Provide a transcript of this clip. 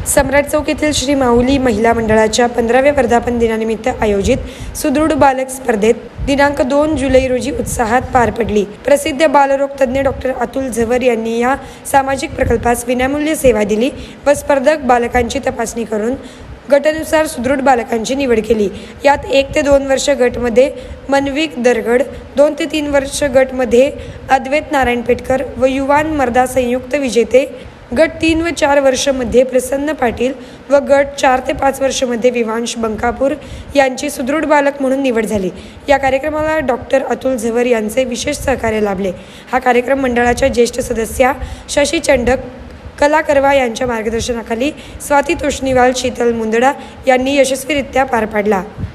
सम्राट चौक येथील श्री माऊली महिला मंडळाच्या 15व्या वर्धापन दिनानिमित्त आयोजित सुदृढ बालक स्पर्धेत दिनांक 2 जुलै रोजी उत्साहात पार पडली। प्रसिद्ध बालरोग तज्ञ डॉक्टर अतुल झवर यांनी या सामाजिक प्रकल्पास विनामूल्य सेवा दिली व स्पर्धक बालकांची तपासणी करून गटानुसार सुदृढ बालकांची निवड केली। यात 1 ते 2 वर्ष गटमध्ये मनविक दरगड, 2 ते 3 वर्ष गटमध्ये अद्वैत नारायण पेटकर व युवान मर्दा संयुक्त विजेते, गट 3 व 4 वर्षमध्ये प्रसन्न पाटील व गट 4 ते 5 वर्षमध्ये विवांश बंकापूर यांची सुदृढ बालक म्हणून निवड झाली। या कार्यक्रमाला डॉक्टर अतुल झवर यांचे विशेष सहकार्य लाभले। हा कार्यक्रम मंडळाच्या ज्येष्ठ सदस्या शशी चंडक, कला करवा यांच्या मार्गदर्शनाखाली स्वाती तोष्णीवाल, शीतल मुंदडा यांनी यशस्वीरित्या पार पाडला।